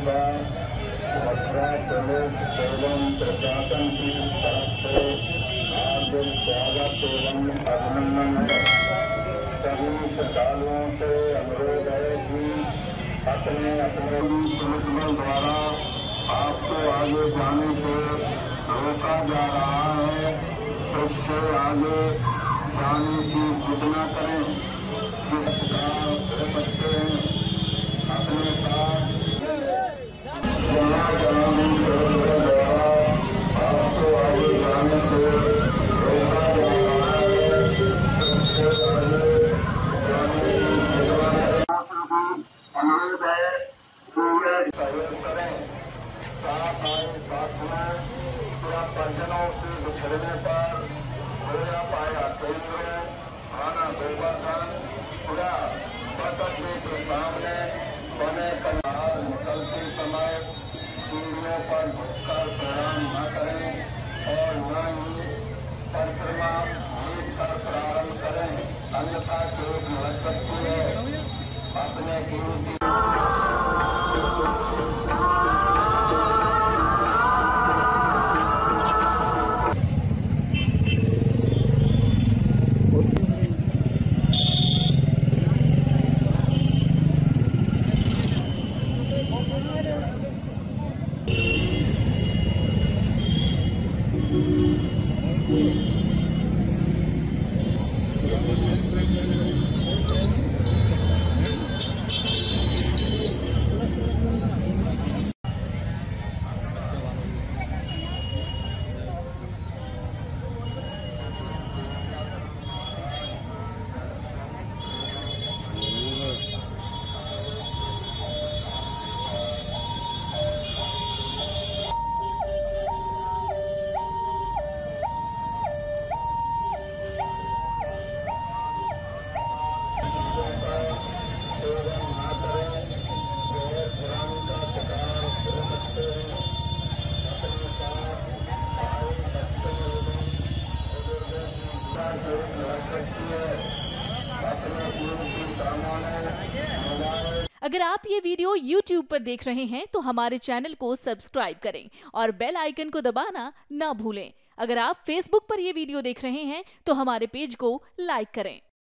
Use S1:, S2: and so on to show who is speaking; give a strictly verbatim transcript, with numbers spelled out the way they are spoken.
S1: बार Mathura police एवं प्रशासन की तरफ से हार्दिक स्वागत एवं अभिनंदन है। सभी श्रद्धालुओं से अनुरोध है कि अपने अपने पुलिस बल द्वारा आपको आगे जाने से रोका जा रहा है, उससे आगे जाने की सूचना करें। किस प्रकार कर सकते हैं अपने साथ जिला कानूनी पुलिस बल द्वारा आपको आगे जाने से रोका जा रहा है, उससे आगे जाने की सूचना करें। अनुरोध है पूरे सहयोग करें। साथ आए साथ में पूरा परिजनों से बिछड़ने पर होया पाया केंद्र थाना गोवर्धन पूरा बस अड्डे के सामने बने कनार निकलते समय सीढ़ियों पर झुककर प्रणाम न करें और न ही परिक्रमा मीट कर प्रारंभ करें, अन्यथा चोट लग सकती है। अपने कीमती
S2: अगर आप ये वीडियो YouTube पर देख रहे हैं तो हमारे चैनल को सब्सक्राइब करें और बेल आइकन को दबाना ना भूलें। अगर आप Facebook पर ये वीडियो देख रहे हैं तो हमारे पेज को लाइक करें।